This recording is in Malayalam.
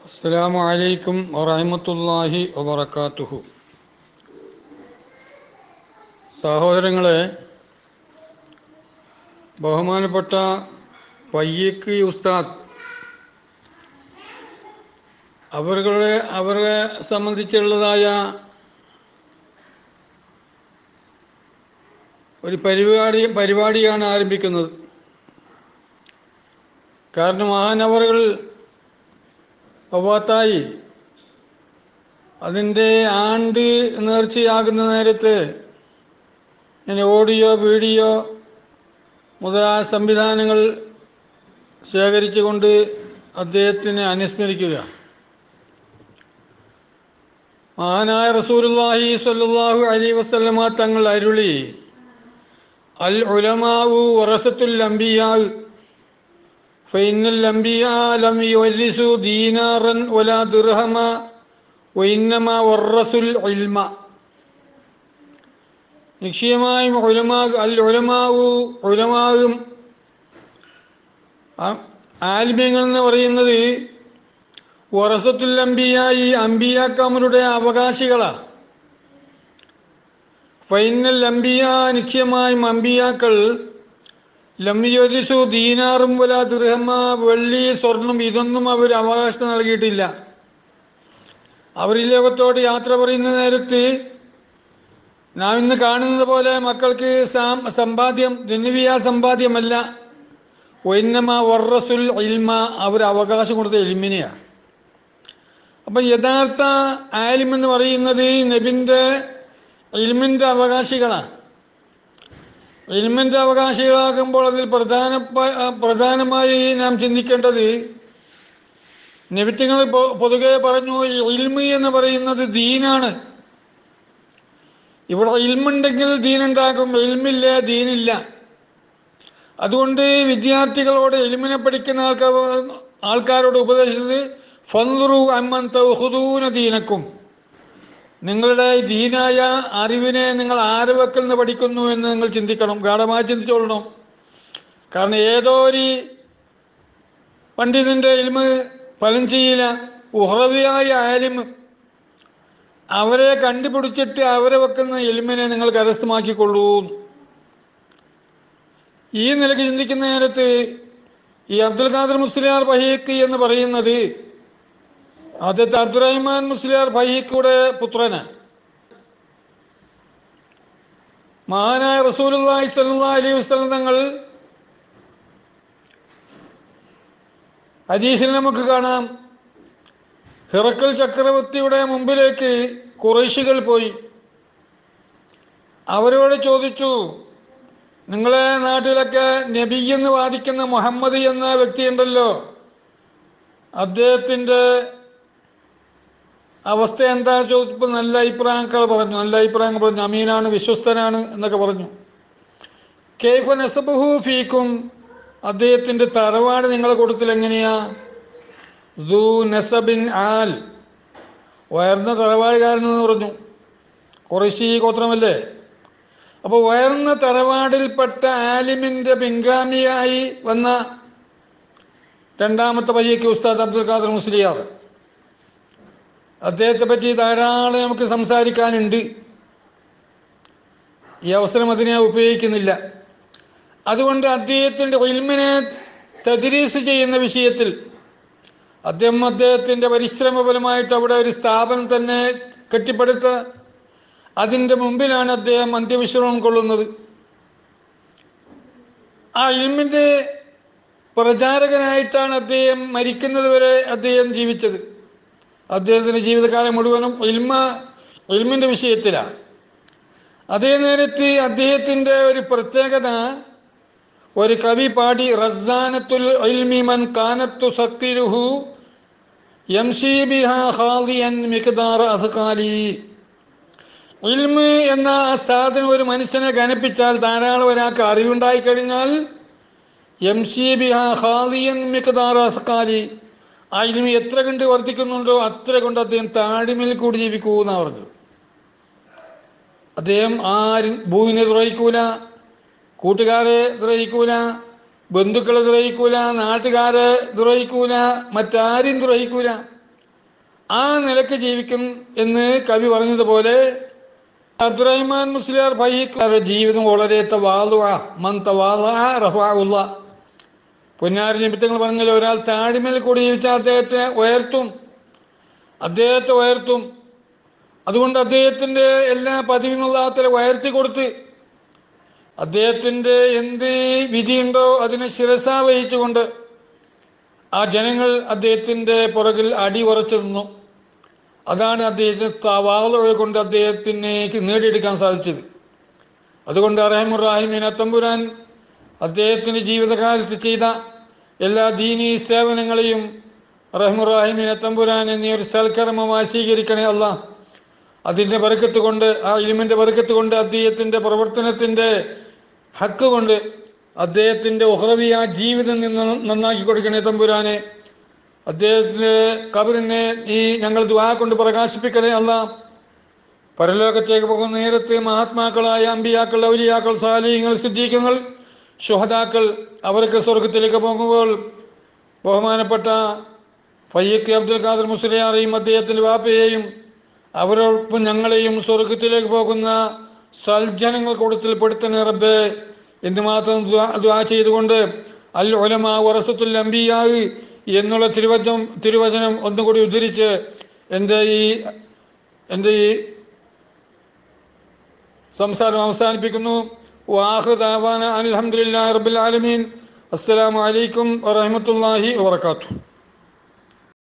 അസ്സലാമു അലൈക്കും വറഹ്മത്തുള്ളാഹി വബറകാതുഹു. സഹോദരങ്ങളെ, ബഹുമാനപ്പെട്ട വയ്യക്ക് ഉസ്താദ് അവരെ സംബന്ധിച്ചുള്ളതായ ഒരു പരിപാടിയാണ് ആരംഭിക്കുന്നത്. കാരണം മഹാനവറുകൾ വഫാത്തായി അതിൻ്റെ ആണ്ട് നേർച്ചയാകുന്ന നേരത്ത് ഇങ്ങനെ ഓഡിയോ വീഡിയോ മുതലായ സംവിധാനങ്ങൾ ശേഖരിച്ചുകൊണ്ട് അദ്ദേഹത്തിനെ അനുസ്മരിക്കുക. മഹാനായ റസൂലുള്ളാഹി സ്വല്ലല്ലാഹു അലൈഹി വസല്ലമ തങ്ങൾ അരുളി, അൽ ഉലമാഉ വറസത്തുൽ അംബിയാ ഫഇന്നൽ അംബിയാ ലം യുവരിസു ദീനാറൻ വലാ ദിർഹമ വഇന്നമാ വറസുൽ ഇൽമ. നിശ്ചയമായും ഉലമാവും ആലിമീങ്ങൾ എന്ന് പറയുന്നത് വറസത്തുൽ അംബിയാ, ഈ അംബിയാക്കന്മാരുടെ അവകാശികളാണ്. ഫൈനൽ അംബിയാ, നിശ്ചയമായും അംബിയാക്കൾ ലം യുവരിസു ദീനാറും വലാ ദിർഹമ, വെള്ളി സ്വർണം ഇതൊന്നും അവർ അവകാശം നൽകിയിട്ടില്ല. അവർ ഈ ലോകത്തോട് യാത്ര പറയുന്ന നേരത്ത് നാം ഇന്ന് കാണുന്നത് പോലെ മക്കൾക്ക് സമ്പാദ്യം ദുനിയാവിയ സമ്പാദ്യമല്ല, വഇന്നമാ വറസുൽ ഇൽമ, അവർ അവകാശം കൊടുത്ത ഇൽമിനെയാണ്. അപ്പം യഥാർത്ഥ ആലിം എന്ന് പറയുന്നത് നബിൻ്റെ ഇൽമിൻ്റെ അവകാശികളാണ്. ഇൽമിൻ്റെ അവകാശികളാകുമ്പോൾ അതിൽ പ്രധാനമായി നാം ചിന്തിക്കേണ്ടത്, നബിത്തങ്ങൾ പൊതുവെ പറഞ്ഞു, ഇൽമി എന്ന് പറയുന്നത് ദീനാണ്. ഇവിടെ ഇൽമുണ്ടെങ്കിൽ ദീനുണ്ടാകും, ഇൽമില്ല ദീനില്ല. അതുകൊണ്ട് വിദ്യാർത്ഥികളോട് ഇൽമിനെ പഠിക്കുന്ന ആൾക്കാരോട് ഉപദേശിച്ചത്, ഫൻദുറു അമ്മൻ തഖുദൂന ദീനക്കും, നിങ്ങളുടെ ദീനായ അറിവിനെ നിങ്ങൾ ആര് വക്കൽ നിന്ന് പഠിക്കുന്നു എന്ന് നിങ്ങൾ ചിന്തിക്കണം, ഗാഢമായി ചിന്തിച്ചോളണം. കാരണം ഏതോ ഒരു പണ്ഡിതൻ്റെ ഇൽമ് ഫലം ചെയ്യില്ല. ഉഹ്റവിയായ ആലിം അവരെ കണ്ടുപിടിച്ചിട്ട് അവരെ വെക്കുന്ന ഇൽമിനെ നിങ്ങൾ കരസ്ഥമാക്കിക്കൊള്ളൂ. ഈ നിലയ്ക്ക് ചിന്തിക്കുന്ന നേരത്ത് ഈ അബ്ദുൽ ഖാദർ മുസ്ലിയാർ ഫഹീഖ് എന്ന് പറയുന്നത് ആദ്യത്തെ അബ്ദുറഹ്മാൻ മുസ്ലിയാർ ഫഹീഖുടെ പുത്രനാണ്. മഹാനായ റസൂലുള്ളാഹി സ്വല്ലല്ലാഹു അലൈഹി വസല്ലം തങ്ങൾ ഹദീസിൽ നമുക്ക് കാണാം, ഹിറക്കൽ ചക്രവർത്തിയുടെ മുമ്പിലേക്ക് ഖുറൈശികൾ പോയി. അവരോട് ചോദിച്ചു, നിങ്ങളെ നാട്ടിലൊക്കെ നബി എന്ന് വാദിക്കുന്ന മുഹമ്മദ് എന്ന വ്യക്തിയുണ്ടല്ലോ, അദ്ദേഹത്തിൻ്റെ അവസ്ഥ എന്താ ചോദിച്ചപ്പോൾ നല്ല അഭിപ്രായങ്ങൾ പറഞ്ഞു. അമീനാണ്, വിശ്വസ്തനാണ് എന്നൊക്കെ പറഞ്ഞു. കൈഫ നസബുഹു ഫീക്കും, അദ്ദേഹത്തിൻ്റെ തറവാട് നിങ്ങളെ കൂട്ടത്തിൽ എങ്ങനെയാ? ദൂ നസബിൻ ആൽ, ഉയർന്ന തറവാടുകാരനെന്ന് പറഞ്ഞു. ഖുറൈശി ഗോത്രമല്ലേ. അപ്പോൾ ഉയർന്ന തറവാടിൽപ്പെട്ട ആലിമിൻ്റെ പിൻഗാമിയായി വന്ന രണ്ടാമത്തെ വഴിക്ക് ഉസ്താദ് അബ്ദുൽ ഖാദർ മുസ്ലിയാർ, അദ്ദേഹത്തെ പറ്റി ധാരാളം നമുക്ക് സംസാരിക്കാനുണ്ട്. ഈ അവസരം അതിനെ ഉപയോഗിക്കുന്നില്ല. അതുകൊണ്ട് അദ്ദേഹത്തിൻ്റെ ഇൽമിനെ തദ്രീസ് ചെയ്യുന്ന വിഷയത്തിൽ അദ്ദേഹത്തിൻ്റെ പരിശ്രമഫലമായിട്ട് അവിടെ ഒരു സ്ഥാപനം തന്നെ കെട്ടിപ്പടുത്ത, അതിൻ്റെ മുമ്പിലാണ് അദ്ദേഹം അന്ത്യവിശ്രമം കൊള്ളുന്നത്. ആ ഇൽമിൻ്റെ പ്രചാരകനായിട്ടാണ് അദ്ദേഹം മരിക്കുന്നത് വരെ അദ്ദേഹം ജീവിച്ചത്. അദ്ദേഹത്തിൻ്റെ ജീവിതകാലം മുഴുവനും ഇൽമിൻ്റെ വിഷയത്തിലാണ്. അതേ നേരത്ത് അദ്ദേഹത്തിൻ്റെ ഒരു പ്രത്യേകത, ഒരു കവി പാടി, റസാനത്തുൽ ഇൽമി മൻ കാനത്തു സഖിലുഹു യംശി ബിഹാ ഖാദിയൻ മിഖ്ദാറ അസ്ഖാലി. ഇൽമ് എന്ന ആ സാധനം ഒരു മനുഷ്യനെ ഘനിപ്പിച്ചാൽ, ധാരാളം ഒരാൾക്ക് അറിവുണ്ടായിക്കഴിഞ്ഞാൽ, യംശി ബിഹാ ഖാദിയൻ മിഖ്ദാറ അസ്ഖാലി, ആ ഇൽമ് എത്ര കണ്ട് വർദ്ധിക്കുന്നുണ്ടോ അത്ര കൊണ്ട് അദ്ദേഹം താഴ്മയിൽ കൂടി ജീവിക്കൂ എന്നാണ് പറഞ്ഞത്. അദ്ദേഹം ആരും ഭൂമിനെ ദ്രോഹിക്കൂല, കൂട്ടുകാരെ ദ്രോഹിക്കൂല, ബന്ധുക്കളെ ദ്രോഹിക്കൂല, നാട്ടുകാരെ ദ്രോഹിക്കൂല, മറ്റാരും ദ്രോഹിക്കൂല. ആ നിലക്ക് ജീവിക്കും എന്ന് കവി പറഞ്ഞതുപോലെ അബ്ദുറഹിമാൻ മുസ്ലിയാർ ഫൈഹിയുടെ ജീവിതം വളരെ പൊന്നാരി നിമിത്തങ്ങൾ പറഞ്ഞാൽ ഒരാൾ താഴ്മയിൽ കൂടി ജീവിച്ചാൽ അദ്ദേഹത്തെ ഉയർത്തും. അതുകൊണ്ട് അദ്ദേഹത്തിൻ്റെ എല്ലാ പദവിയും അല്ലാഹു ഉയർത്തി കൊടുത്ത് അദ്ദേഹത്തിൻ്റെ എന്ത് വിധിയുണ്ടോ അതിനെ ശിരസ വഹിച്ചുകൊണ്ട് ആ ജനങ്ങൾ അദ്ദേഹത്തിൻ്റെ പുറകിൽ അടി ഉറച്ചു നിന്നു. അതാണ് അദ്ദേഹത്തിന് തവാളുകൾ കൊണ്ട് അദ്ദേഹത്തിന് നേടിയെടുക്കാൻ സാധിച്ചത്. അതുകൊണ്ട് റഹ്മുർ-റഹീമീൻ തമ്പുരാൻ അദ്ദേഹത്തിൻ്റെ ജീവിതകാലത്ത് ചെയ്ത എല്ലാ ദീനീ സേവനങ്ങളെയും റഹ്മുർ-റഹീമീൻ തമ്പുരാൻ എന്നീ ഒരു സൽക്കർമ്മമായി സ്വീകരിക്കണേ അല്ലാഹ്. അതിൻ്റെ ബർക്കത്ത് കൊണ്ട്, ആ ഇൽമിൻ്റെ ബർക്കത്ത് കൊണ്ട്, അദ്ദേഹത്തിൻ്റെ പ്രവർത്തനത്തിൻ്റെ ഹക്ക് കൊണ്ട് അദ്ദേഹത്തിൻ്റെ ഉഖ്റവിയ ജീവിതം നന്നാക്കി കൊടുക്കണേ തമ്പുരാനെ. അദ്ദേഹത്തിൻ്റെ ഖബറിനെ ഈ ഞങ്ങൾ ദുആ കൊണ്ട് പ്രകാശിപ്പിക്കണേ അല്ലാഹ്. പരലോകത്തേക്ക് പോകുന്ന നേരത്ത് മഹാത്മാക്കളായ അമ്പിയാക്കൾ, ഔലിയാക്കൾ, സാലിഹീങ്ങൾ, സിദ്ദീഖുകൾ, ശുഹദാക്കൾ അവർക്ക് സ്വർഗത്തിലേക്ക് പോകുമ്പോൾ ബഹുമാനപ്പെട്ട ഫയ്യിഖ് അബ്ദുൽ ഖാദർ മുസ്ലിയാരെയും അദ്ദേഹത്തിൻ്റെ വാപ്പയെയും അവരോടൊപ്പം ഞങ്ങളെയും സ്വർഗത്തിലേക്ക് പോകുന്ന സൽജനങ്ങൾ കൂട്ടത്തിൽ പെടുത്തണേ റബ്ബേ എന്ന് മാത്രം ദുആ ചെയ്തുകൊണ്ട് അൽ ഉലമാ വറസത്തുൽ അംബിയാ എന്നുള്ള തിരുവചനം ഒന്നുകൂടി ഉദ്ധരിച്ച് എൻ്റെ ഈ സംസാരം അവസാനിപ്പിക്കുന്നു. വആഖിറു ദഅവാന അൽഹംദുലില്ലാഹി റബ്ബിൽ ആലമീൻ. അസ്സലാമു അലൈക്കും വറഹ്മത്തുള്ളാഹി വബറകാതുഹു.